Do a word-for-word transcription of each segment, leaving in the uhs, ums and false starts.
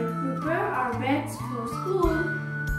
will prepare our bags for school.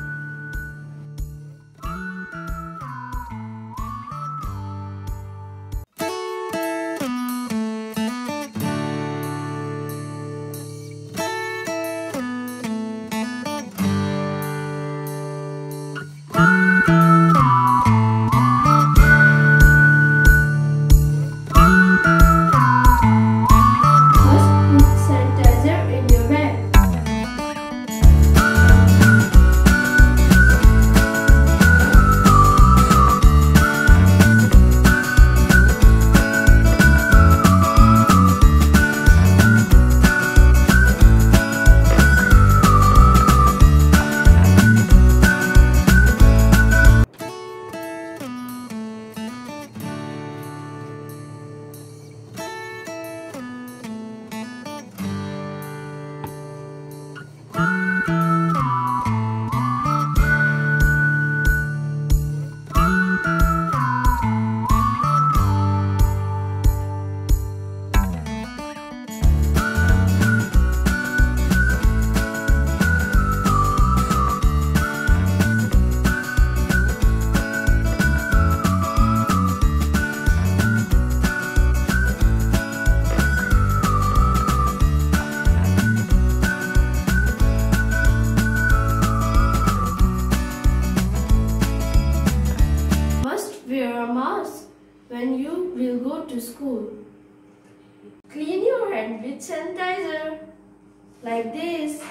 Wear a mask when you will go to school. Clean your hand with sanitizer, like this.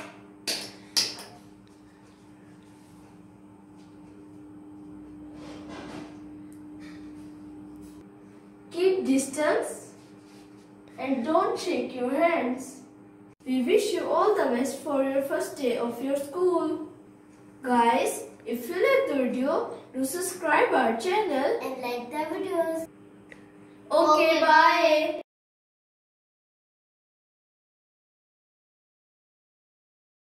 Keep distance and don't shake your hands. We wish you all the best for your first day of your school. Guys, if you like the video, do subscribe our channel and like the videos. Okay, bye.